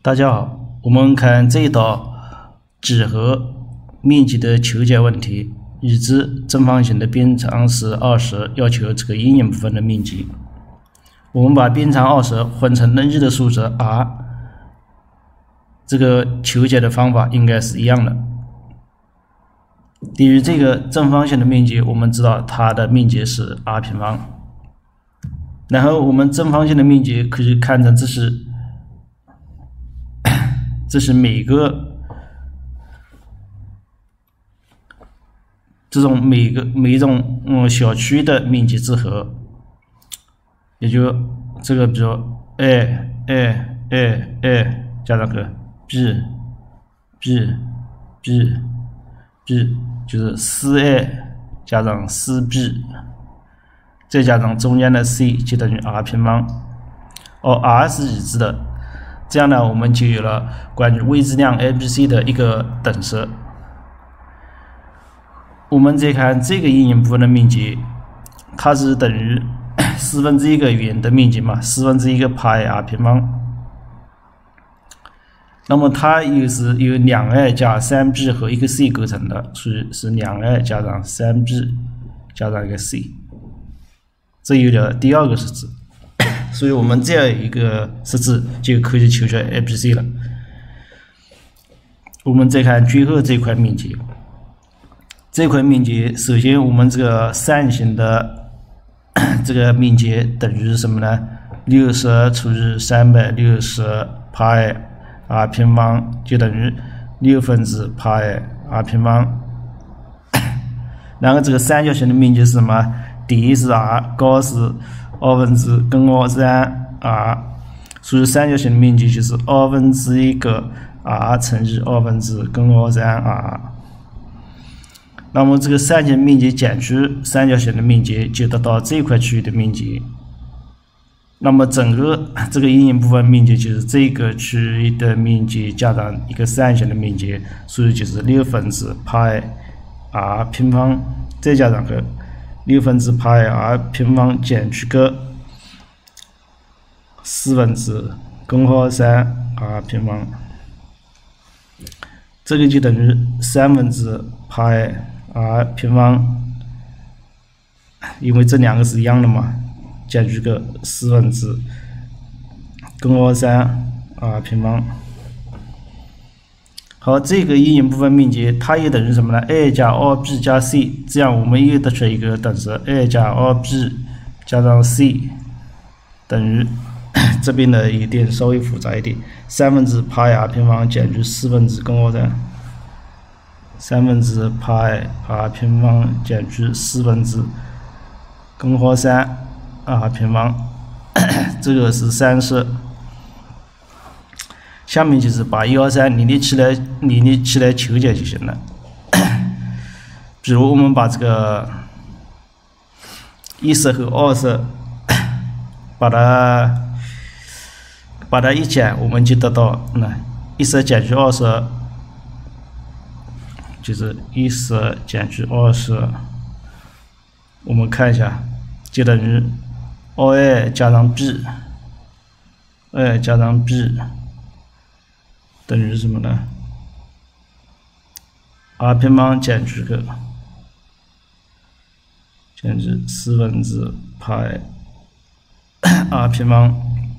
大家好，我们看这一道几何面积的求解问题。已知正方形的边长是20，要求这个阴影部分的面积。我们把边长20换成任意的数字 r， 这个求解的方法应该是一样的。对于这个正方形的面积，我们知道它的面积是 r 平方。然后我们正方形的面积可以看成这是每一种小区的面积之和，也就这个比如 a 加上个 b 就是 4a 加上 4b 再加上中间的 c 就等于 r 平方。r 是已知的，这样呢我们就有了关于未知量 ABC 的一个等式。我们再看这个阴影部分的面积，它是等于1/4个圆的面积嘛，1/4个派 r 平方。那么它又是由2a 加 3b 和一个 c 构成的，所以是2a 加上 3b 加上一个 c， 这有了第二个式子。所以我们这样一个式子就可以求出 ABC 了。我们再看最后这块面积，这块面积首先我们这个扇形的这个面积等于什么呢？60除以360派 r 平方就等于6/派 r 平方。然后这个三角形的面积是什么？底是 r， 高是2/根号3 r， 所以三角形的面积就是2/1个 r 乘以2/根号3 r。那么这个三角形面积减去三角形的面积，就得到这块区域的面积。那么整个这个阴影部分面积就是这个区域的面积加上一个三角形的面积，所以就是6/派 r 平方，再加上个6/派 r 平方减去个4/根号3 r 平方，这个就等于3/派 r 平方，因为这两个是一样的嘛，减去个4/根号3 r 平方。好，这个阴影部分面积它又等于什么呢？ a 加 2b 加 c， 这样我们又得出一个等式 a 加 2b 加上 c 等于这边的一点稍微复杂一点，3/派 r 平方减去4/根号3。3/派 r 平方减去4/根号3 r 平方，这个是3式。下面就是把123拟立起来求解就行了。比如我们把这个1式和2式把它一减，我们就得到1式减去2式就是1式减去2式，我们看一下，就等于 2a 加上 b，2a 加上 b 等于什么呢 ？r 平方减去个4/派 r 平方，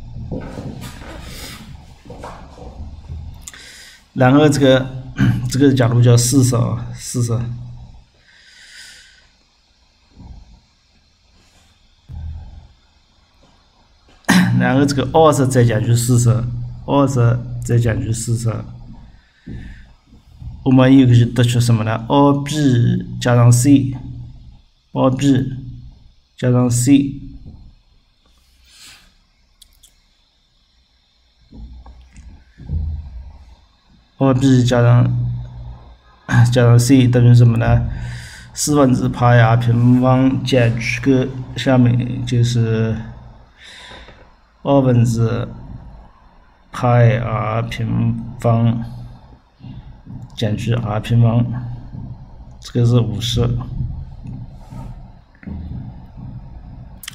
然后这个假如叫4式，4式，然后这个2式再减去4式，2式再减去4式，我们又可以得出什么呢 ？2b 加上 c，2b 加上 c， 2b 加上 c 等于什么呢？4/派 r 平方减去个下面就是2/派 r 平方减去 r 平方，这个是5式。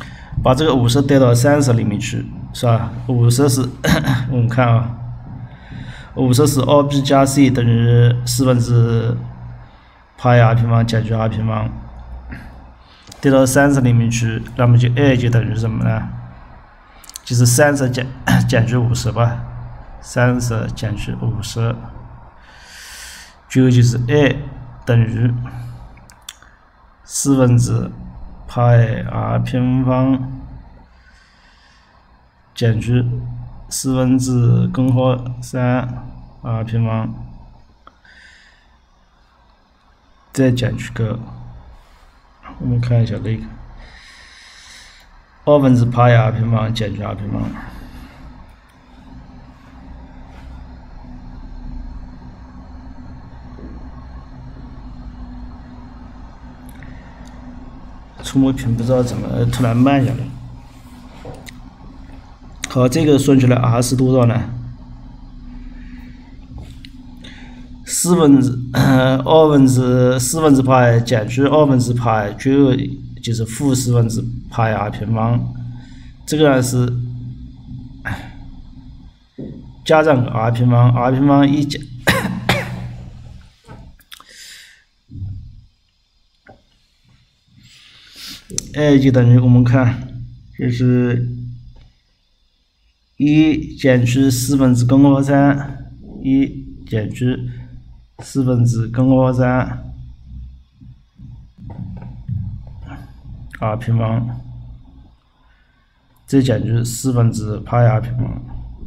把这个50带到30里面去，是吧？50是我们看啊无色是 2b 加 c 等于4/派 r 平方减去 r 平方，得到30里面去，那么就 a 就等于什么呢？就是30减去50吧，30减去50，最后就是 a 等于4/派 r 平方减去4/根号3 r 平方，再减去个，我们看一下那个2/派 r 平方减去 r 平方。触摸屏不知道怎么突然慢下来。好，这个算出来 r 是多少呢？4/4派减去2/派，最后就是-4/派 r 平方。这个呢是加上个 r 平方 ，r 平方一加。a 就等于我们看，就是1减去4/根号3，1减去4/根号3 r 平方，再减去4/派 r 平方。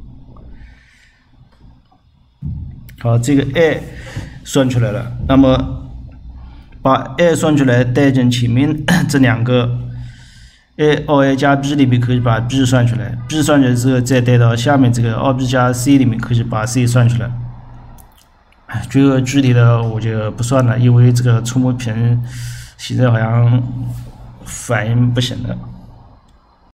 好，这个 a 算出来了，那么把 a 算出来带进前面这两个 2a 加 b 里面，可以把 b 算出来 ，b 算出来之后再带到下面这个 2b 加 c 里面，可以把 c 算出来。最后具体的我就不算了，因为这个触摸屏现在好像反应不行了。